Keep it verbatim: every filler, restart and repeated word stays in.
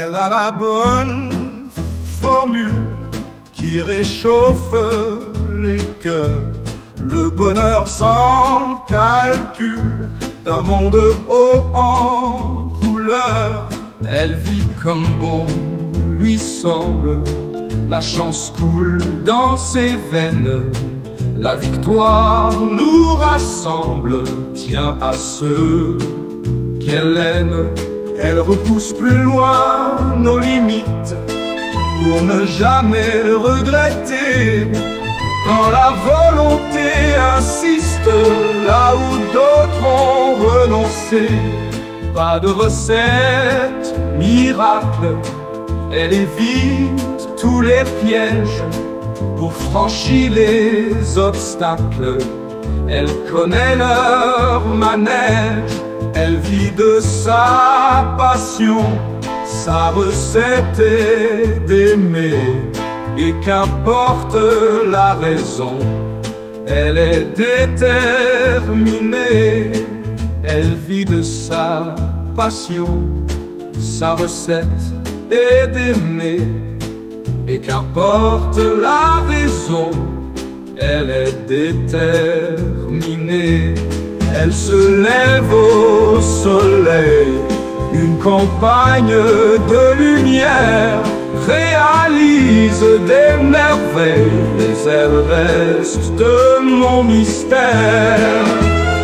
Elle a la bonne formule qui réchauffe les cœurs, le bonheur sans calcul d'un monde haut en couleur. Elle vit comme bon lui semble, la chance coule dans ses veines, la victoire nous rassemble, tient à ceux qu'elle aime. Elle repousse plus loin nos limites pour ne jamais regretter. Quand la volonté insiste là où d'autres ont renoncé, pas de recette miracle, elle évite tous les pièges pour franchir les obstacles. Elle connaît leur manège, elle vit de sa passion. Sa recette est d'aimer, et qu'importe la raison, elle est déterminée. Elle vit de sa passion, sa recette est d'aimer, et qu'importe la raison, elle est déterminée. Elle se lève au soleil, une campagne de lumière, réalise des merveilles, mais elle reste mon mystère.